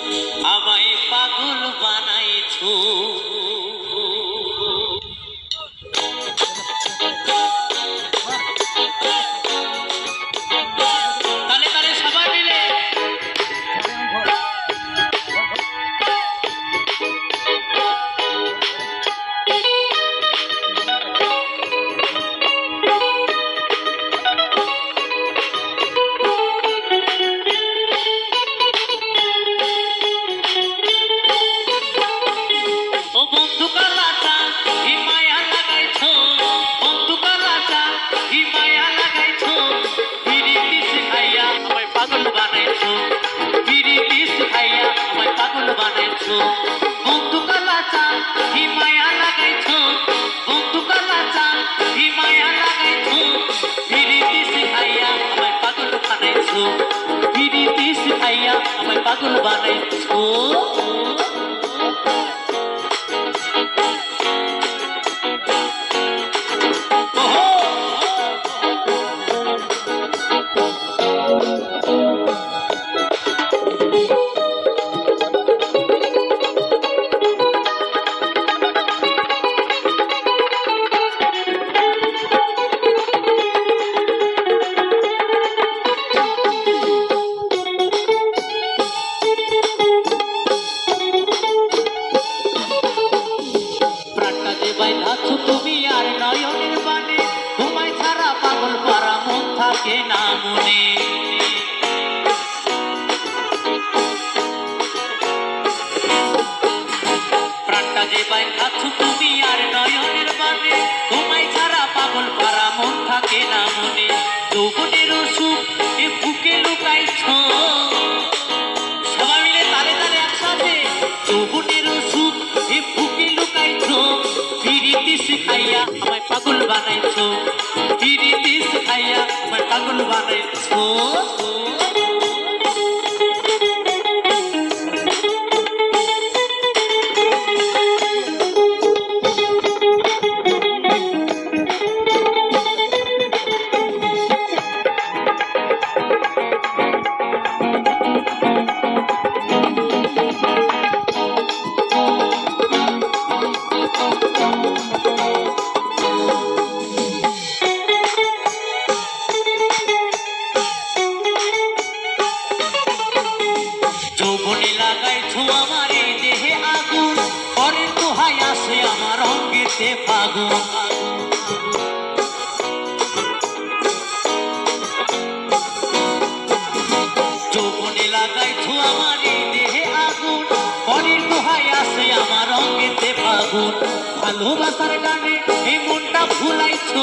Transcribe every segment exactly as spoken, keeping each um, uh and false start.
আমায় পাগল বানাইছো তালে তালে সবাই মিলে বন্ধু কালাচা কি মায়া লাগাইছো বন্ধু কালাচা কি মায়া লাগাইছো পিরিতি শিখাইয়া আমায় পাগল বানাইছো পিরিতি শিখাইয়া আমায় পাগল বানাইছো তুমি আর নয়নের বানে তোমায় ছাড়া পাগল পারা মন থাকে না মনে প্রাণটা যে বাইধাচ্ছ তুমি আর নয়নের বানে তোমায় ছাড়া পাগল পারা মন থাকে না মনে যৌবনের সুখ এ বুকে লুকাইছ সবাই মিলে তালে তালে একসাথে যৌবনের সুখ এ বুকে লুকাইছ পিরিতি শিখাইয়া আমায় পাগল বানাইছো পিরিতি শিখাইয়া আমায় পাগল বানাইছো যৌবনে লাগাইছো আমার এই দেহে আগুন পরের দোহাই আসে আমার অঙ্গেতে ফাগুন যৌবনে লাগাইছো আমার এই দেহে আগুন পরের দোহাই আসে আমার অঙ্গেতে ফাগুন ভালোবাসার গানে এই মনটা ভুলাইছো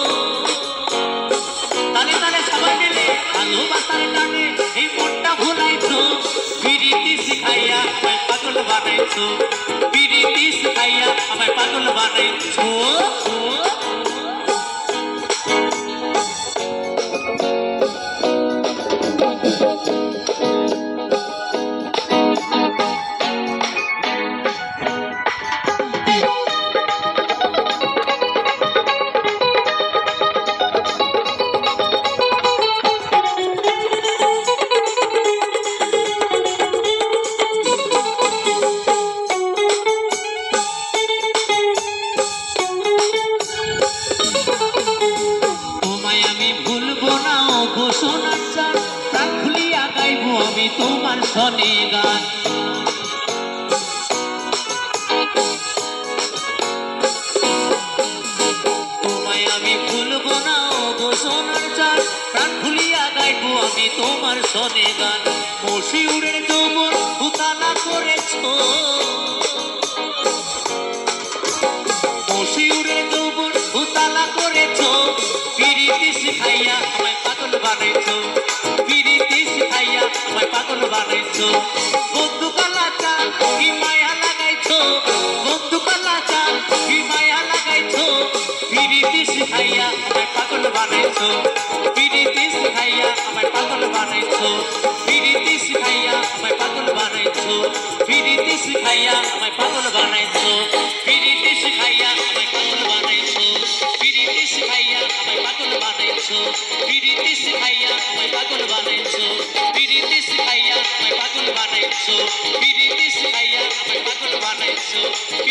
তালে তালে সবাই মিলে ভালোবাসার গানে এই মনটা ভুলাইছো পিরিতি শিখাইয়া আমায় পাগল বানাইছো পিরিতি শিখাইয়া আমায় পাগল বানাইছো সোনার চাঁদ প্রাণ খুলিয়া গাইব আমি তোমার সনে গান তোমায় আমি ভুলব না গো সোনার চাঁদ প্রাণ খুলিয়া গাইব আমি তোমার সনে গান মশিউরের যৌবন উতালা করেছ মশিউরের যৌবন উতালা করেছ পিরিতি শিখাইয়া আমায় পাগল বানাইছো পিরিতি শিখাইয়া আমায় পাগল বানাইছো বন্ধু কালাচা কি মায়া লাগাইছো বন্ধু কালাচা কি মায়া লাগাইছো পিরিতি শিখাইয়া আমায় পাগল বানাইছো পিরিতি শিখাইয়া আমায় পাগল বানাইছো পিরিতি শিখাইয়া আমায় পাগল বানাইছো পিরিতি শিখাইয়া আমায় পাগল বানাইছো পিরিতি শিখাইয়া আমায় পাগল বানাইছো পিরিতি শিখাইয়া আমায় পাগল বানাইছো পিরিতি শিখাইয়া আমায় পাগল বানাইছো পিরিতি শিখাইয়া আমায় পাগল বানাইছো পিরিতি শিখাইয়া আমায় পাগল বানাইছো